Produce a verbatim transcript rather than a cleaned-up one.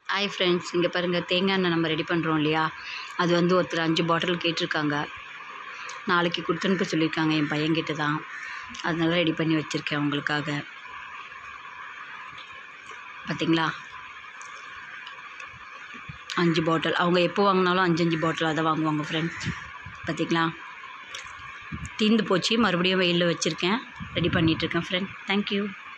Hi friends, இங்கே பாருங்கள், தேங்காய் எண்ணெய் நம்ம ரெடி பண்ணுறோம் இல்லையா, அது வந்து ஒருத்தர் அஞ்சு பாட்டில் கேட்டிருக்காங்க. நாளைக்கு கொடுத்தனுப்ப சொல்லியிருக்காங்க என் பையன்கிட்ட தான். அதனால ரெடி பண்ணி வச்சுருக்கேன் உங்களுக்காக. பார்த்திங்களா, அஞ்சு பாட்டில். அவங்க எப்போ வாங்கினாலும் அஞ்சு அஞ்சு பாட்டில் அதை வாங்குவாங்க ஃப்ரெண்ட்ஸ். பார்த்திங்களா, தீர்ந்து போச்சு. மறுபடியும் வெயிலில் வச்சுருக்கேன், ரெடி பண்ணிகிட்ருக்கேன் ஃப்ரெண்ட். தேங்க்யூ.